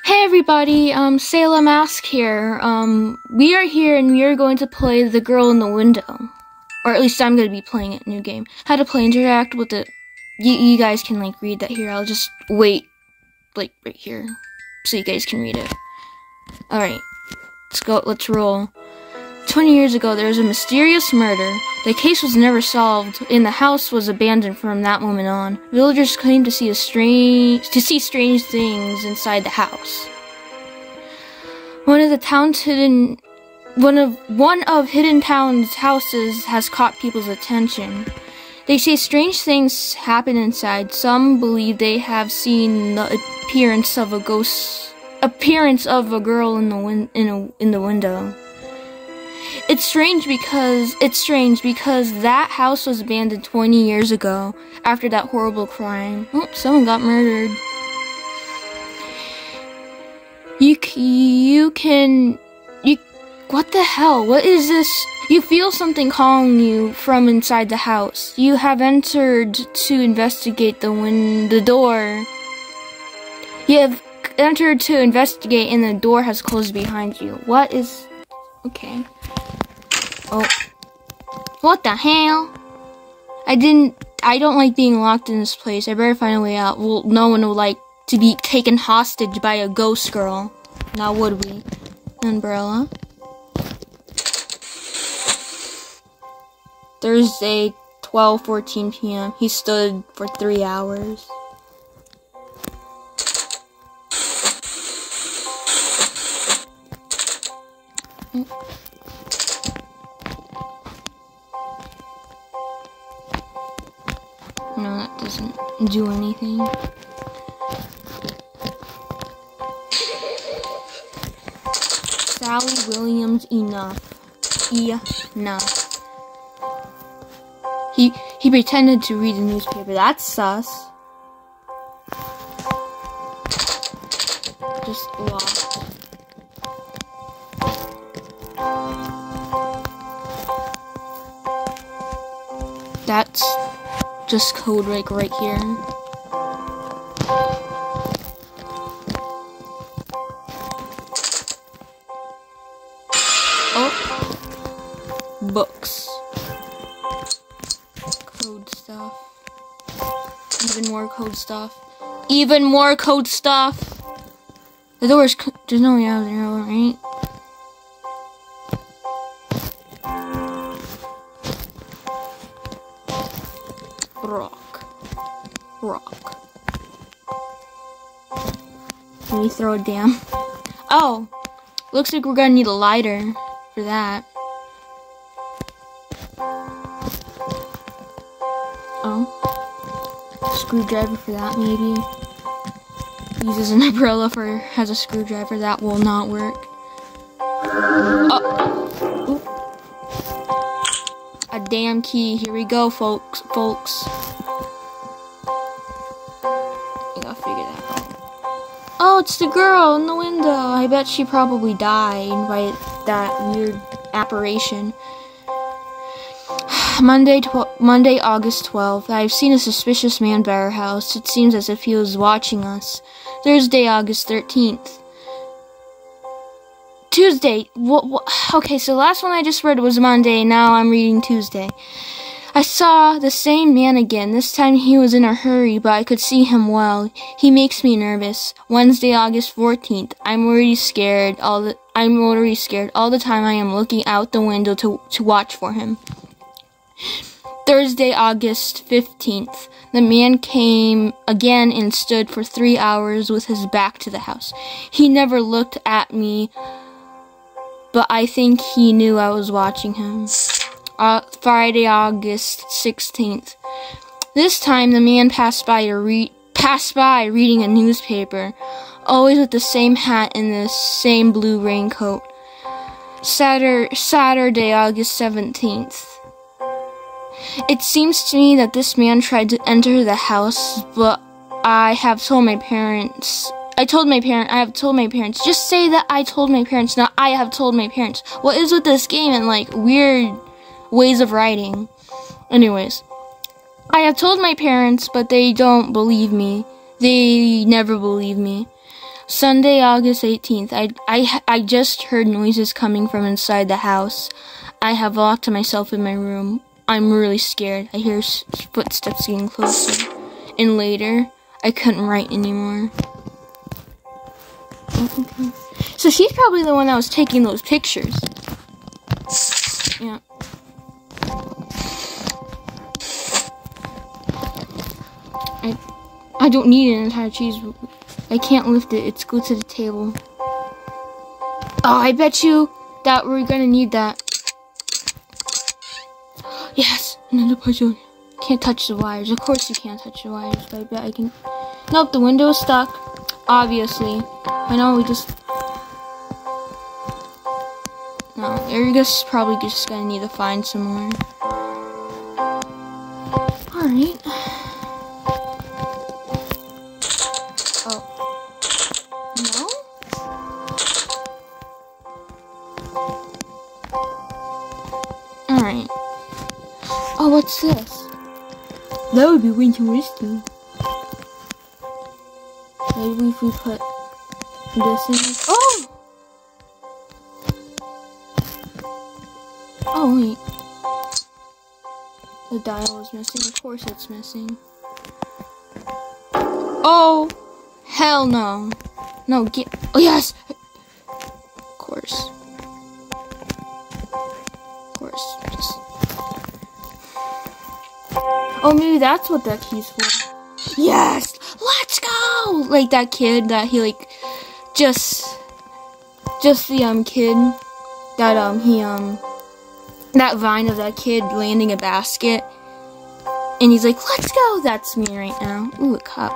Hey everybody, Salem Mask here. We are here and we are going to play The Girl in the Window. Or at least I'm going to be playing it, new game. How to play interact with it. You guys can, read that here. I'll just wait, right here, so you guys can read it. Alright, let's go, let's roll. 20 years ago, there was a mysterious murder. The case was never solved, and the house was abandoned from that moment on. Villagers claimed to see strange things inside the house. One of Hidden Town's houses has caught people's attention. They say strange things happen inside. Some believe they have seen the appearance of a girl in the window. It's strange because that house was abandoned 20 years ago after that horrible crime. Oh, someone got murdered. What the hell? What is this? You feel something calling you from inside the house. You have entered to investigate the door. You have entered to investigate and the door has closed behind you. What is... Okay. Oh. What the hell? I don't like being locked in this place. I better find a way out. Well, no one would like to be taken hostage by a ghost girl. Now would we? Umbrella. Thursday, 12:14 p.m. He stood for 3 hours. No, that doesn't do anything. Sally Williams, enough. He pretended to read the newspaper. That's sus. Just lost. That's just code right here. Oh, books, code stuff, even more code stuff, even more code stuff. The door's there's no way out there, right? Rock. Can we throw it down? Oh, looks like we're gonna need a lighter for that. Oh, screwdriver for that maybe. Uses an umbrella has a screwdriver. That will not work. Oh, a damn key. Here we go, folks. Oh, it's the girl in the window. I bet she probably died by that weird apparition. Monday, August 12th. I've seen a suspicious man by our house. It seems as if he was watching us. Thursday, August 13th. Tuesday. Okay, so the last one I just read was Monday. Now I'm reading Tuesday. I saw the same man again. This time he was in a hurry, but I could see him well. He makes me nervous. Wednesday, August 14th. I'm already scared. All the time I am looking out the window to watch for him. Thursday, August 15th. The man came again and stood for 3 hours with his back to the house. He never looked at me, but I think he knew I was watching him. Friday, August 16th. This time the man passed by reading a newspaper, always with the same hat and the same blue raincoat. Saturday, August 17th. It seems to me that this man tried to enter the house, but I have told my parents. Just say that I told my parents, not I have told my parents. What is with this game and weird ways of writing? Anyways, I have told my parents, but they don't believe me. They never believe me. Sunday, August 18th. I just heard noises coming from inside the house. I have locked myself in my room. I'm really scared. I hear footsteps getting closer. And later, I couldn't write anymore. Okay. So she's probably the one that was taking those pictures. Yeah. I don't need an entire cheese. I can't lift it. It's glued to the table. Oh, I bet you that we're gonna need that. Yes, another puzzle. Can't touch the wires. Of course you can't touch the wires, but I bet I can. Nope, the window is stuck. Obviously. I know we just... No, you're just probably just gonna need to find some more. Alright. Oh. No? Alright. Oh, what's this? That would be way interesting. Maybe if we put this in. Oh! Oh, wait. The dial is missing. Of course it's missing. Oh! Hell no. No, get. Oh, yes! Of course. Of course. Just. Oh, maybe that's what that key's for. Yes! Let's go! Like that kid that he, like, just the, kid that, that vine of that kid landing a basket. And he's like, let's go! That's me right now. Ooh, a cup.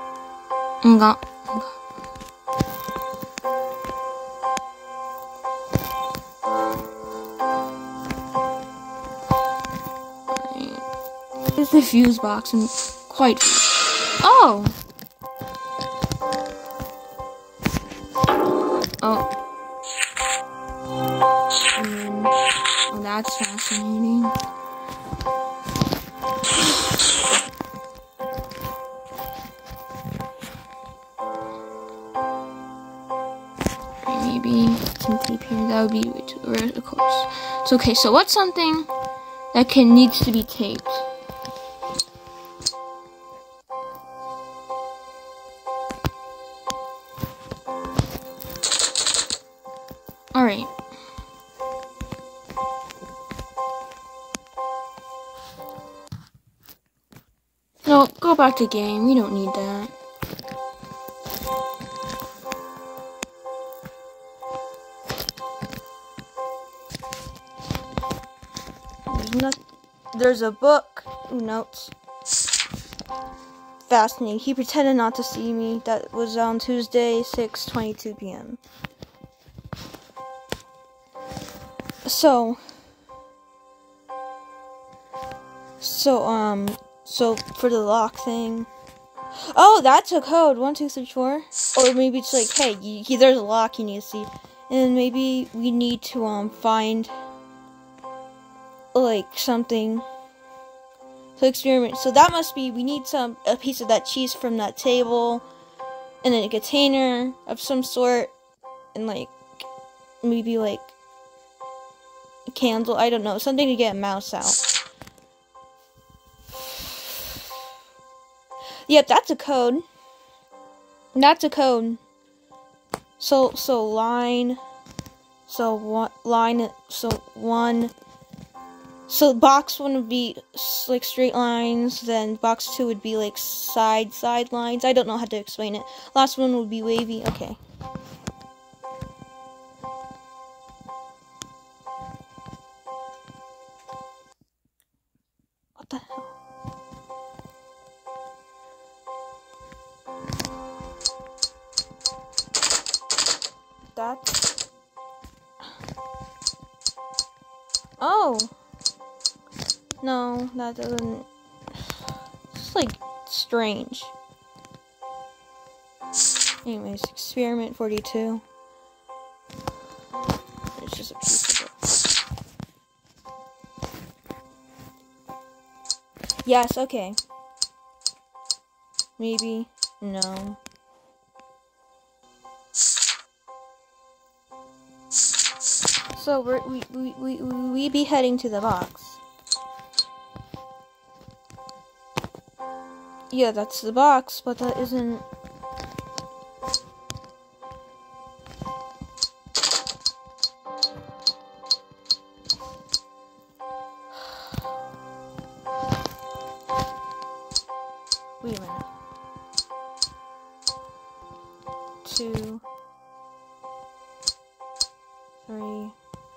Here's the fuse box and quite. Oh! Oh. And then, oh, that's fascinating. Maybe some tape here. That would be way too, of course. So, okay, so what's something that needs to be taped? Alright. No, go back to game. We don't need that. There's a book. Ooh, notes. Fascinating. He pretended not to see me. That was on Tuesday, 6:22 p.m. So for the lock thing. Oh, that's a code. 1, 2, 3, 4. Or maybe it's like, hey, there's a lock you need to see, and maybe we need to find like something to experiment. So that must be we need a piece of that cheese from that table, and then a container of some sort, and like maybe like a candle. I don't know, something to get a mouse out. Yep, that's a code. That's a code. So line. So one. So box 1 would be like straight lines. Then box 2 would be like side lines. I don't know how to explain it. Last one would be wavy. Okay. What the hell? That's... Oh! No, that doesn't... It's like strange. Anyways, experiment 42. It's just a piece of it. Yes, okay. Maybe. No. So we be heading to the box. Yeah, that's the box, but that isn't. Wait a minute. 2, 3.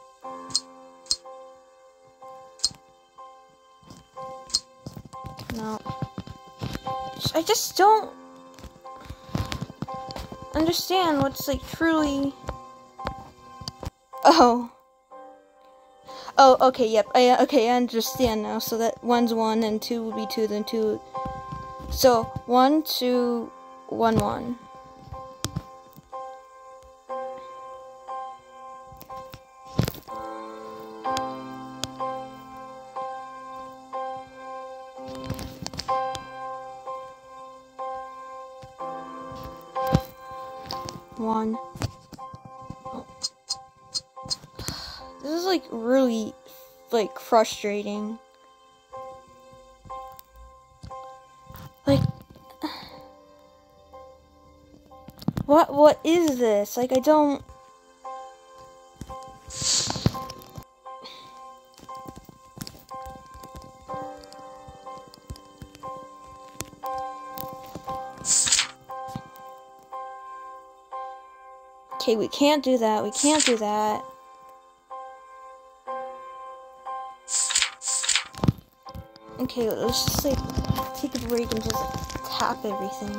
No. I just don't understand what's like truly. Oh, okay, yep. I understand now. So that 1's 1 and 2 will be 2, then 2. So 1, 2, 1, 1. One. Oh. This is like really like frustrating. Like what is this? Like I don't. Okay, we can't do that. We can't do that. Okay, let's just like take a break and just like, tap everything.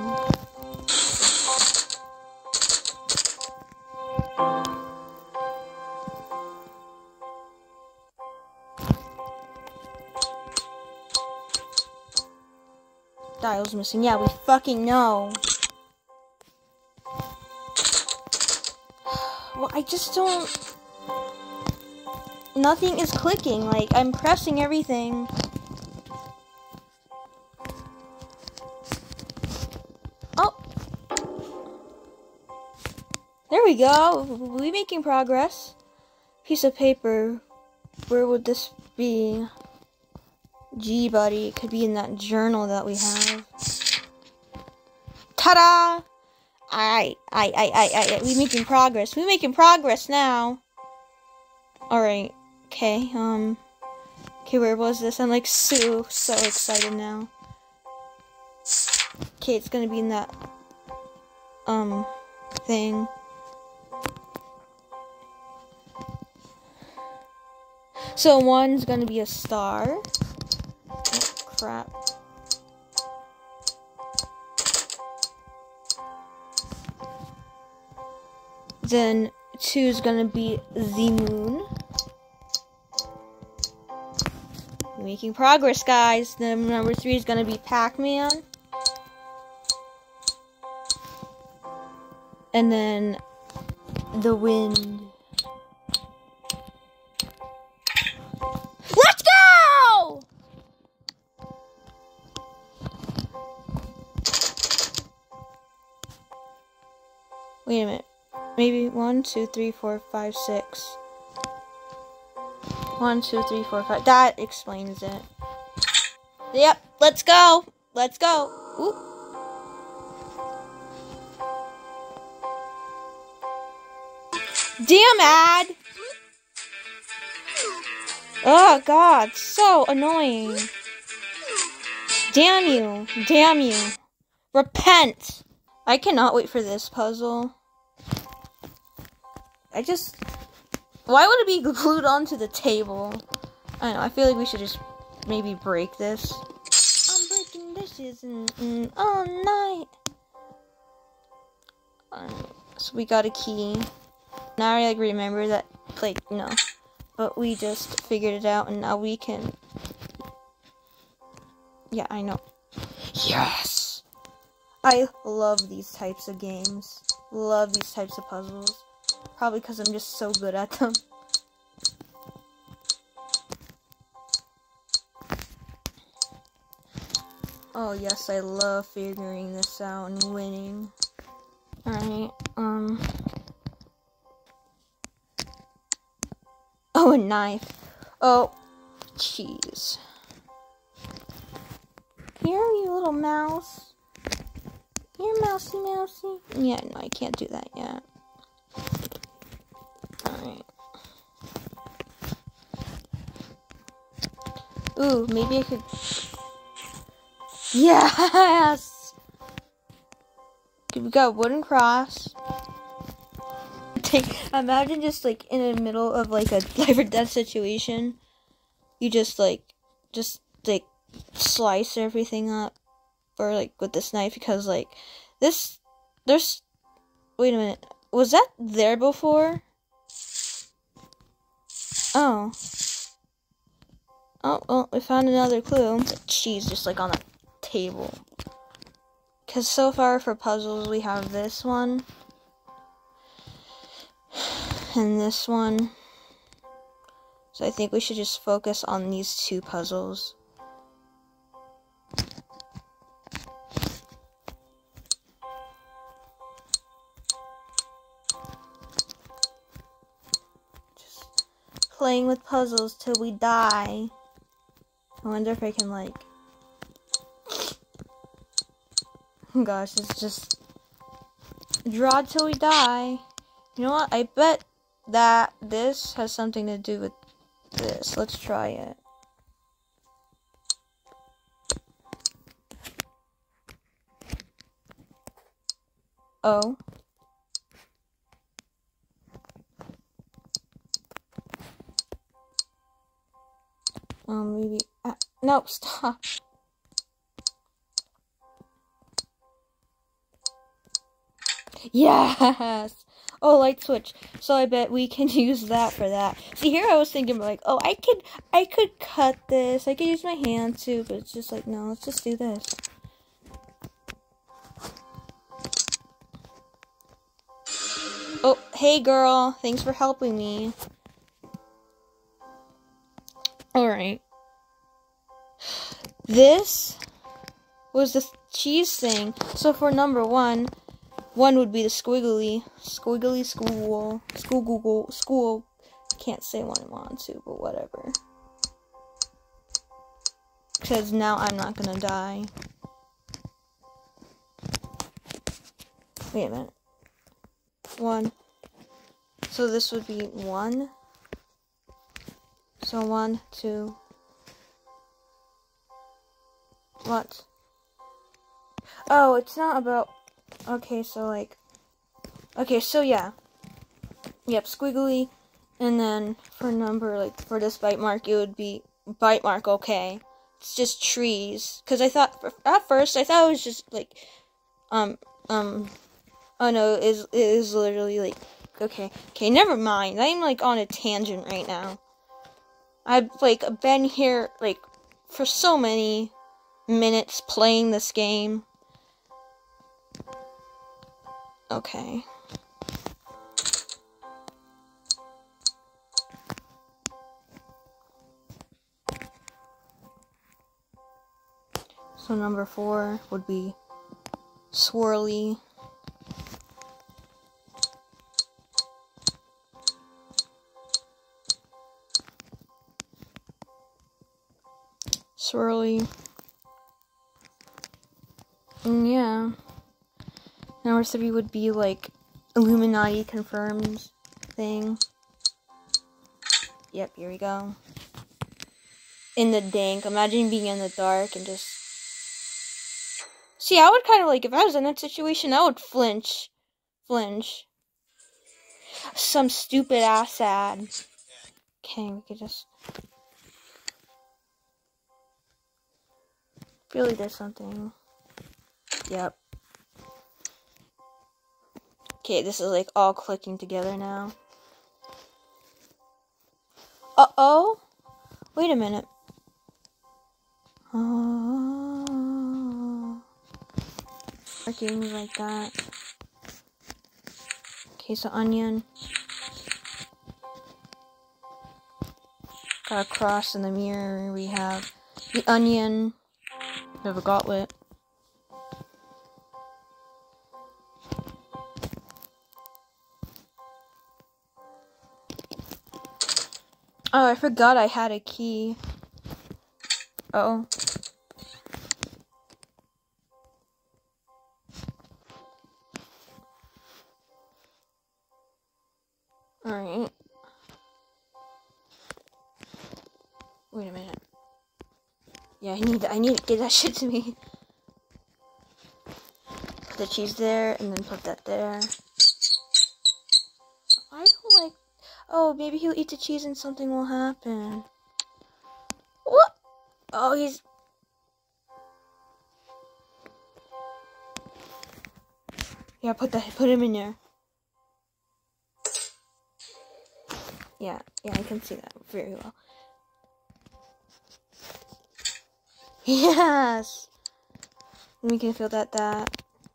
Dial's missing. Yeah, we fucking know. Well, I just don't. Nothing is clicking. Like, I'm pressing everything. Oh. There we go. We're making progress. Piece of paper. Where would this be? Gee, buddy. It could be in that journal that we have. Ta-da! Alright. We're making progress. We're making progress now. Alright. Okay, okay, where was this? I'm like so excited now. Okay, it's gonna be in that, thing. So 1's gonna be a star. Oh, crap. Then 2's gonna be the moon. Making progress, guys. Then number 3 is gonna be Pac-Man. And then the wind. Let's go! Wait a minute. Maybe 1, 2, 3, 4, 5, 6. 1, 2, 3, 4, 5. That explains it. Yep, let's go. Let's go. Ooh. Damn ad. Oh god, so annoying. Damn you. Damn you. Repent. I cannot wait for this puzzle. Why would it be glued onto the table? I don't know, I feel like we should just maybe break this. I'm breaking dishes all night. So we got a key. Now I like remember that, like, no. But we just figured it out and now we can. Yeah, I know. Yes! I love these types of games. Love these types of puzzles. Probably because I'm just so good at them. Oh yes, I love figuring this out and winning. Alright, Oh, a knife. Oh, jeez. Here, you little mouse. Here, mousy, mousy. Yeah, no, I can't do that yet. Alright. Ooh, maybe I could... Yes! We got a wooden cross. Imagine just, like, in the middle of, like, a life or death situation. You just slice everything up. Or, like, with this knife. Because, like, there's... Wait a minute. Was that there before? Oh. Oh, well, we found another clue. The cheese just, like, on the table. Because so far for puzzles, we have this one. And this one. So I think we should just focus on these two puzzles. Just playing with puzzles till we die. I wonder if I can, like... Gosh, it's just... Draw till we die. You know what? I bet that this has something to do with this. Let's try it. Oh. Maybe... nope, stop. Yes! Oh, light switch. So I bet we can use that for that. See, here I was thinking, like, oh, I could cut this. I could use my hand, too. But it's just like, no, let's just do this. Oh, hey, girl. Thanks for helping me. Alright. This was the cheese thing. So for number one would be the squiggly school. Can't say what I want to, but whatever. Because now I'm not gonna die. Wait a minute. One. So this would be one. So 1, 2. What? Oh, it's not about... Okay, so like... Okay, so yeah. Yep, squiggly. And then for number, like, for this bite mark, it would be bite mark, okay. It's just trees. Because I thought... At first, I thought it was just, like... Oh no, it is literally, like... Okay, never mind. I'm, like, on a tangent right now. I've, like, been here, like, for so many minutes playing this game. Okay. So number 4 would be swirly. Swirly. And yeah. Number 3 would be like Illuminati confirms thing. Yep, here we go. In the dank. Imagine being in the dark and just... See, I would kind of like, if I was in that situation, I would flinch. Some stupid ass ad. Okay, we could just... Really did something. Yep. Okay, this is like all clicking together now. Uh-oh. Wait a minute. Working like that. Okay, so onion. Got a cross in the mirror. We have the onion. We have a gauntlet. Oh, I forgot I had a key. Uh-oh. Alright. Wait a minute. Yeah, I need to get that shit to me. Put the cheese there, and then put that there. I don't like... Oh, maybe he'll eat the cheese and something will happen. What? Oh, he's... Yeah, put him in there. Yeah, I can see that very well. Yes! We can feel that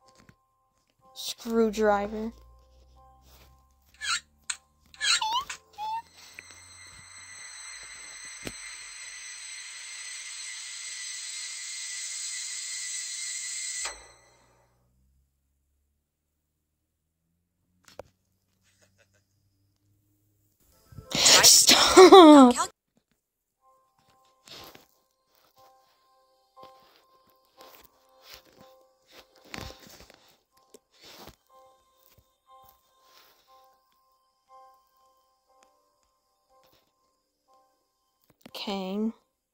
screwdriver. Stop! Okay.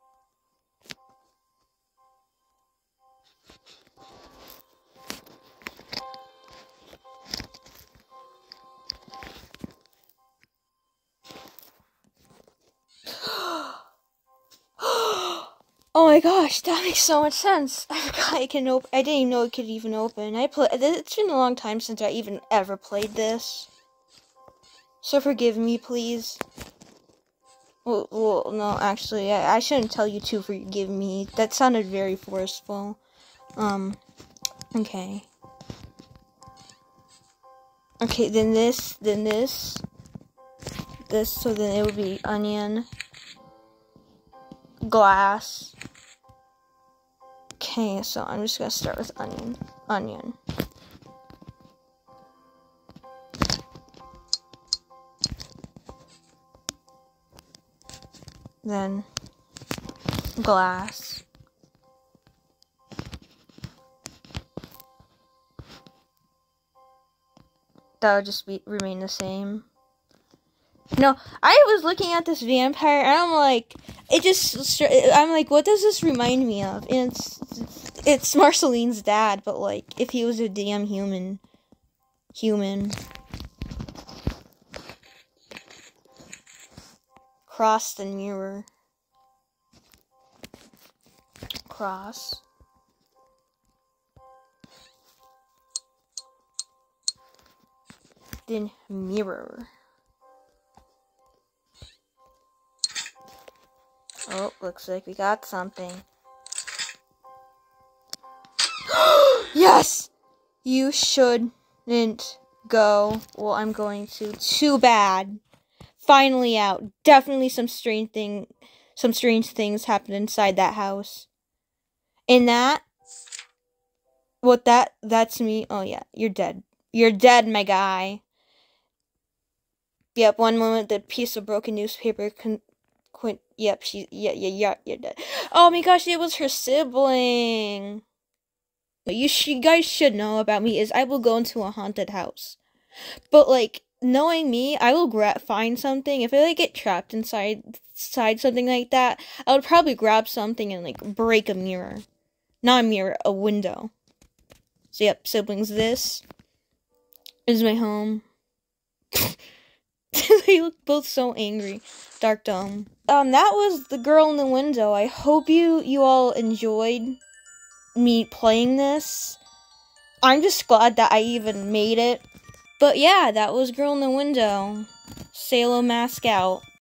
Oh my gosh, that makes so much sense. I forgot I can open. I didn't even know it could even open. It's been a long time since I even ever played this. So forgive me, please. Well, no, actually, I shouldn't tell you to forgive me. That sounded very forceful. Okay. Okay, then this, so then it would be onion, glass. Okay, so I'm just gonna start with onion. Then glass. That would just remain the same. No, I was looking at this vampire and I'm like, I'm like, what does this remind me of? And it's Marceline's dad, but like, if he was a damn human. Cross the mirror. Cross. Then mirror. Oh, looks like we got something. Yes! You shouldn't go. Well, I'm going to. Too bad. Finally out. Definitely some strange things happened inside that house. And that's me. Oh yeah, you're dead. You're dead, my guy. Yep, one moment the piece of broken newspaper yep, you're dead. Oh my gosh, it was her sibling. What you guys should know about me is I will go into a haunted house. But like, knowing me, I will find something. If I like get trapped inside something like that, I would probably grab something and like break a mirror. Not a mirror, a window. So yep, siblings, this is my home. They look both so angry. Dark Dome. That was The Girl in the Window. I hope you all enjoyed me playing this. I'm just glad that I even made it. But yeah, that was Girl in the Window. Salem Mask out.